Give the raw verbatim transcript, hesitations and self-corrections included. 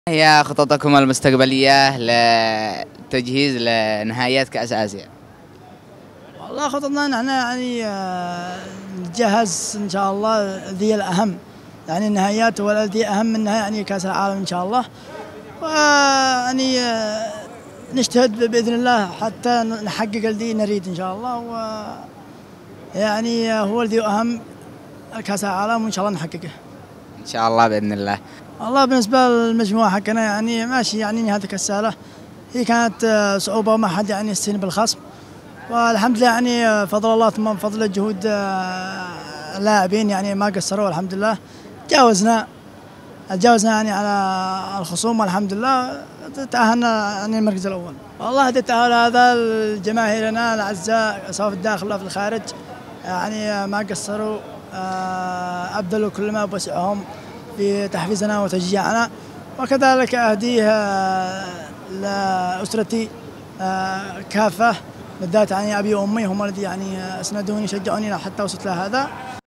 هي خططكم المستقبلية للتجهيز لنهائيات كأس آسيا؟ والله خططنا نحن يعني آه، نتجهز ان شاء الله ذي الاهم، يعني النهائيات والذي اهم منها يعني كاس العالم ان شاء الله. ويعني آه، نجتهد باذن الله حتى نحقق الذي نريد ان شاء الله، ويعني هو الذي اهم كاس العالم وان شاء الله نحققه إن شاء الله بإذن الله. والله بالنسبة للمجموعة حقنا يعني ماشي، يعني هذه السهلة هي كانت آه، صعوبة وما حد يعني يستهين بالخصم، والحمد لله يعني آه، فضل الله ثم فضل جهود آه، اللاعبين يعني ما قصروا الحمد لله. تجاوزنا تجاوزنا يعني على الخصوم والحمد لله تأهلنا يعني المركز الأول. والله هذا التأهل هذا لجماهيرنا الأعزاء سواء في الداخل أو في الخارج، يعني آه، ما قصروا، آه، أبذلوا كل ما بوسعهم في تحفيزنا وتشجيعنا، وكذلك أهديه لأسرتي كافة، بالذات يعني أبي وأمي هم الذي يعني أسندوني شجعوني حتى وصلت لهذا.